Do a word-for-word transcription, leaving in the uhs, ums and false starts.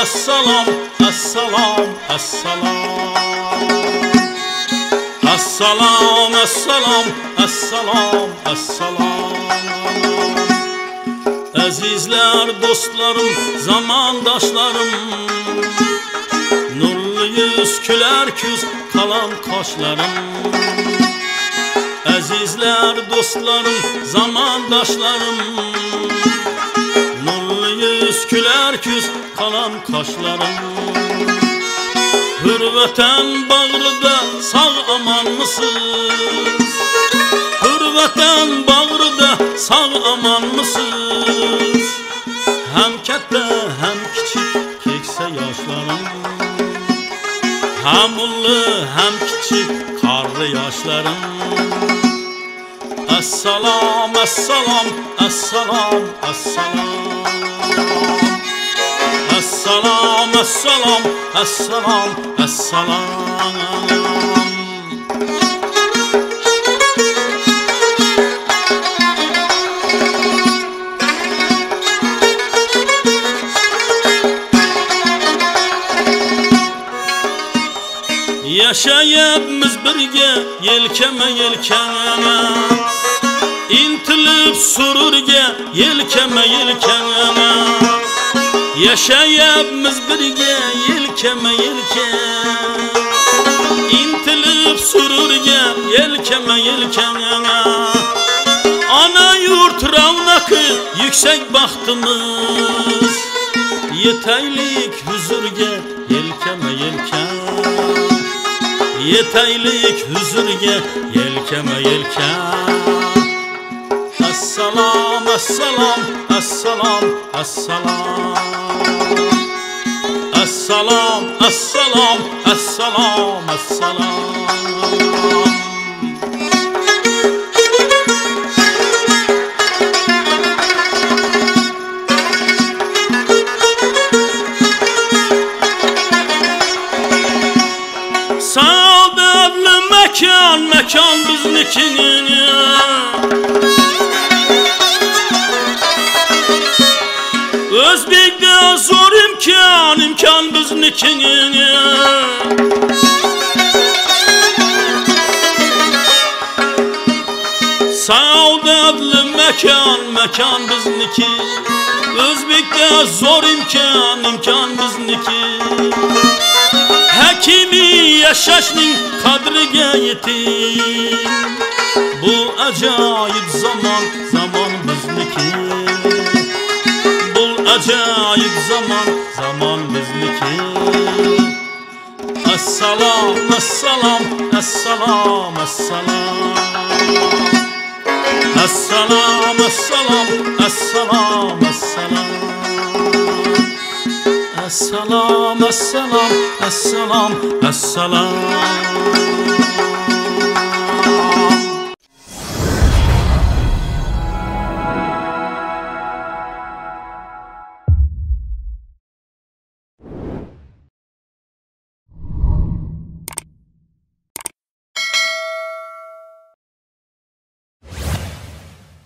assalam, assalam, assalam. Assalam, assalam, assalam, assalam. Azizler, dostlarım, zamandaşlarım, nurlu yüz, güler küz kalan kaşlarım. Azizler, dostlarım, zamandaşlarım, nurlu yüz, güler küz kalan kaşlarım. Hürveten bağrıda sağ aman mısınız? Hürveten bağrıda sağ aman mısınız? Hem katta hem küçük kekse yaşlarım, hem ulu hem küçük karlı yaşlarım. Assalam, assalam, assalam, assalam. Assalam, assalam, assalam, assalam. Yaşayabmiz birge yelkeme yelkeme, intilib sururga yelkeme yelkeme. Yaşayabmiz birge yelkeme yelkeme, intilib sururga yelkeme yelkeme. Ana yurt ravnakı yüksek bahtımız, yetaylik huzurga yelkeme yelkeme. Yetaylik huzurga yelkeme yelkeme. Assalam, assalam, assalam, assalam. Assalam, assalam, assalam, assalam. Saadetli mekan, mekan biznikinin. Özbek'te zor imkan, imkan biznikinin. Saadetli mekan, mekan bizniki. Özbek'te zor imkan, imkan bizniki. Hakimi yaşaşning kadriga yeting. Bu acayip zaman, zaman bizniki. Bu acayip zaman, zaman bizniki. Assalam, assalam, assalam, assalam. Assalam, assalam, assalam, assalam. Assalam, assalam, assalam, assalam.